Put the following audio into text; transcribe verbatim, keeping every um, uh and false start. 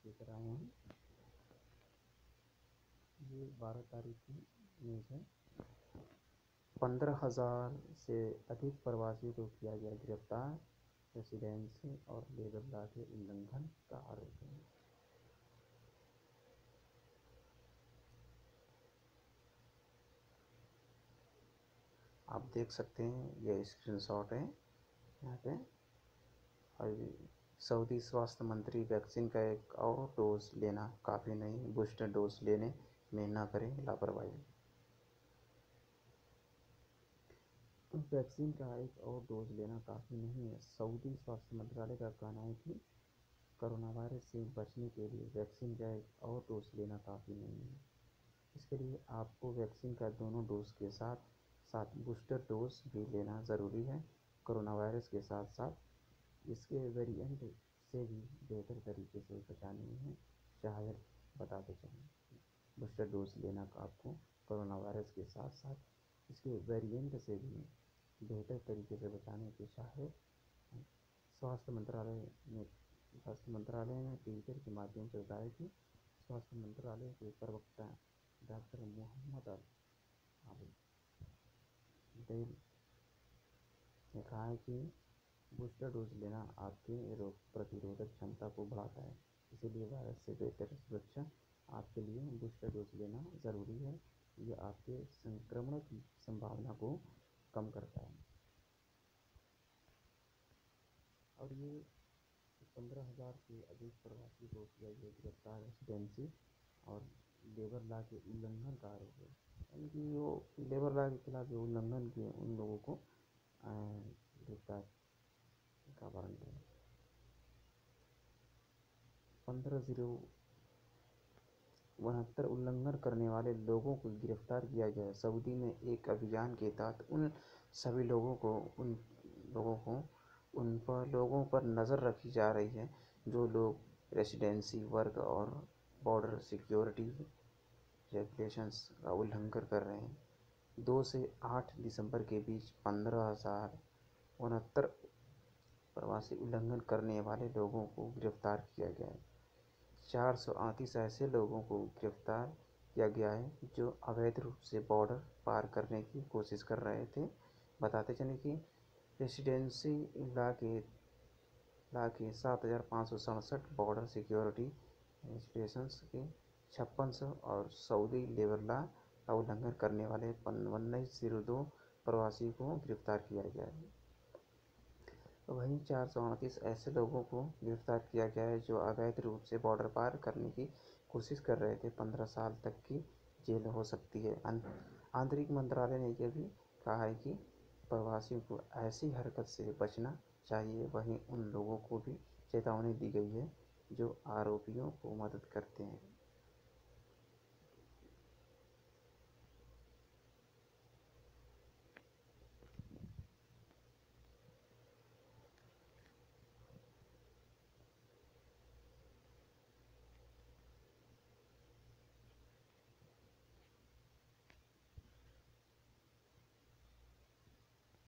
लेकर आए हैं। ये बारह तारीख की न्यूज़ है। पंद्रह हजार से अधिक प्रवासियों को किया गया गिरफ्तार, रेसिडेंसी और लेबर लॉ के उल्लंघन का आरोप है। आप देख सकते हैं, यह स्क्रीनशॉट है यहाँ पे। और सऊदी स्वास्थ्य मंत्री वैक्सीन का एक और डोज लेना काफ़ी नहीं, बूस्टर डोज लेने में ना करें लापरवाही। वैक्सीन का एक और डोज लेना काफ़ी नहीं है। सऊदी स्वास्थ्य मंत्रालय का कहना है कि कोरोना वायरस से बचने के लिए वैक्सीन का एक और डोज लेना काफ़ी नहीं है। इसके लिए आपको वैक्सीन का दोनों डोज के साथ साथ बूस्टर डोज भी लेना ज़रूरी है। कोरोना वायरस के साथ साथ इसके वेरिएंट से भी बेहतर तरीके से बचाने में सहायक बताते चलें। बूस्टर डोज लेना आपको कोरोना वायरस के साथ साथ इसके वेरिएंट से भी बेहतर तरीके से बचाने की सहायक स्वास्थ्य मंत्रालय ने स्वास्थ्य मंत्रालय ने ट्विटर के माध्यम से बताया कि स्वास्थ्य मंत्रालय के प्रवक्ता डॉक्टर मोहम्मद अल आबिद ने कहा है कि बूस्टर डोज लेना आपके रोग प्रतिरोधक क्षमता को बढ़ाता है, इसीलिए वायरस से बेहतर सुरक्षा आपके लिए बूस्टर डोज लेना ज़रूरी है। ये आपके संक्रमण की संभावना को कम करता है। और ये पंद्रह हजार से अधिक प्रवासी को किया गया गिरफ्तार, रेसिडेंसी और लेबर लॉ के उल्लंघन का आरोप है। यानी कि वो लेबर लॉ के खिलाफ जो उल्लंघन किए उन लोगों को गिरफ्तार का वारंट है। पंद्रह जीरो उनहत्तर उल्लंघन करने वाले लोगों को गिरफ्तार किया गया है। सऊदी में एक अभियान के तहत उन सभी लोगों को उन लोगों को उन पर लोगों पर नज़र रखी जा रही है जो लोग रेसिडेंसी वर्क और बॉर्डर सिक्योरिटी रेगुलेशंस का उल्लंघन कर रहे हैं। दो से आठ दिसंबर के बीच पंद्रह हजार उनहत्तर प्रवासी उल्लंघन करने वाले लोगों को गिरफ्तार किया गया है। चार सौ अड़तीस ऐसे लोगों को गिरफ्तार किया गया है जो अवैध रूप से बॉर्डर पार करने की कोशिश कर रहे थे। बताते चलें कि रेसिडेंसी लॉ के लॉ के सात हज़ार पाँच सौ सड़सठ, बॉर्डर सिक्योरिटी रेजिस्ट्रेशंस के छप्पन सौ और सऊदी लेबर लॉ का उल्लंघन करने वाले उन्नीस जीरो दो प्रवासी को गिरफ्तार किया गया है। वहीं चार सौ अड़तीस ऐसे लोगों को गिरफ्तार किया गया है जो अवैध रूप से बॉर्डर पार करने की कोशिश कर रहे थे। पंद्रह साल तक की जेल हो सकती है। आंतरिक मंत्रालय ने यह भी कहा है कि प्रवासियों को ऐसी हरकत से बचना चाहिए। वहीं उन लोगों को भी चेतावनी दी गई है जो आरोपियों को मदद करते हैं।